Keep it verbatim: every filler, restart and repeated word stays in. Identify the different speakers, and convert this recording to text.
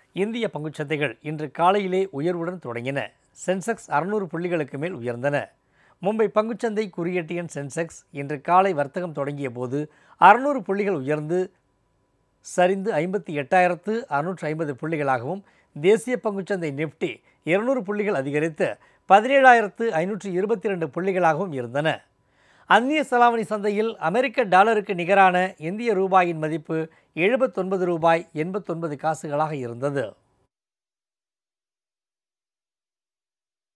Speaker 1: இந்திய பங்குச்சந்தைகள் இன்று காலையிலே உயர்வுடன் தொடங்கின. சென்செக்ஸ் அறுநூறு புள்ளிகளுக்கு மேல் உயர்ந்தன. மும்பை பங்குச்சந்தை குறியீட்டு எண் சென்செக்ஸ் இன்று காலை வர்த்தகம் தொடங்கிய போது அறுநூறு புள்ளிகள் உயர்ந்து சரிந்து ஐம்பத்தி எட்டாயிரத்து அறுநூற்று ஐம்பது புள்ளிகளாகவும், தேசிய பங்குச்சந்தை நிப்டி இருநூறு புள்ளிகள் அதிகரித்து பதினேழாயிரத்து ஐநூற்று இருபத்தி ரெண்டு புள்ளிகளாகவும் இருந்தன. அந்நிய செலாவணி சந்தையில் அமெரிக்க டாலருக்கு நிகரான இந்திய ரூபாயின் மதிப்பு எழுபத்தொன்பது ரூபாய் எண்பத்தொன்பது காசுகளாக இருந்தது.